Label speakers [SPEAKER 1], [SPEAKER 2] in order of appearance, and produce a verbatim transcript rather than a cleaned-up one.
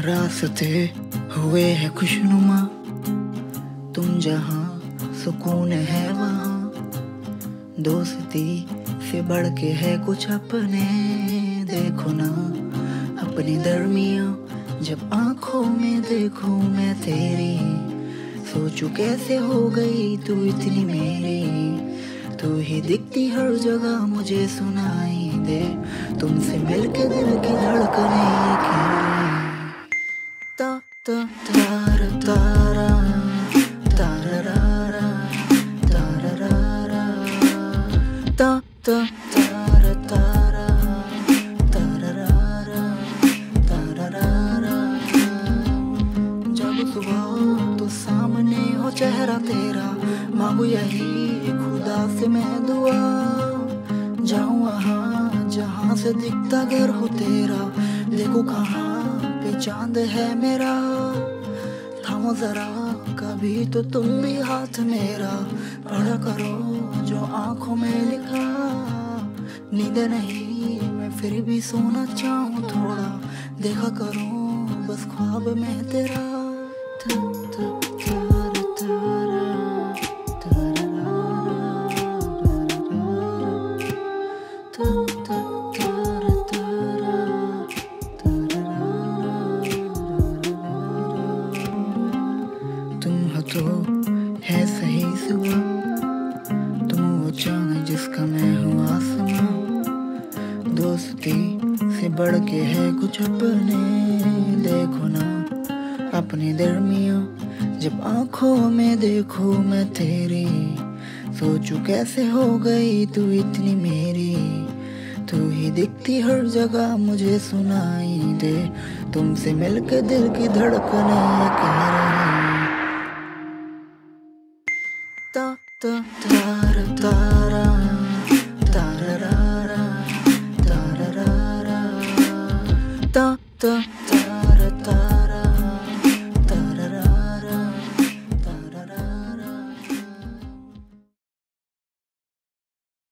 [SPEAKER 1] रास्ते हुए हैं खुशनुमा, तुम जहाँ सुकून है वहाँ। दोस्ती से बढ़ के है कुछ अपने, देखो ना अपने दरमिया। जब आंखों में देखूं मैं तेरी, सोचूं कैसे हो गई तू इतनी मेरी। तू ही दिखती हर जगह मुझे सुनाई दे, तुमसे मिलके दिल की धड़कने ता ता तारा तारा तारा तारा तारा ता ता तारा तारा तारा तारा। जब सुबह तो सामने हो चेहरा तेरा, मांगू यही खुदा से मैं दुआ। जाऊं वहाँ जहाँ से दिखता घर हो तेरा, देखो कहाँ पे चांद है मेरा। थामो जरा कभी तो तुम भी हाथ मेरा, पढ़ा करो जो आंखों में लिखा। नींद नहीं मैं फिर भी सोना चाहूँ थोड़ा, देखा करूँ बस ख्वाब में तेरा। ता, ता, तारा, तारा, तारा, ता, ता, तारा, तारा, तुम हो तो है सही सुबह, तुम वो चांद जिसका मैं हूँ आसमां। दोस्ती से बढ़ के है कुछ अपने, देखो ना अपने दरमिया। जब आंखों में देखूं मैं तेरी, सोचूं कैसे हो गई तू इतनी मेरी। तू ही दिखती हर जगह मुझे सुनाई दे, तुमसे मिलके दिल की धड़कने कह रही। ता ता तारा तारा तारा तारा तारा ता ता तारा।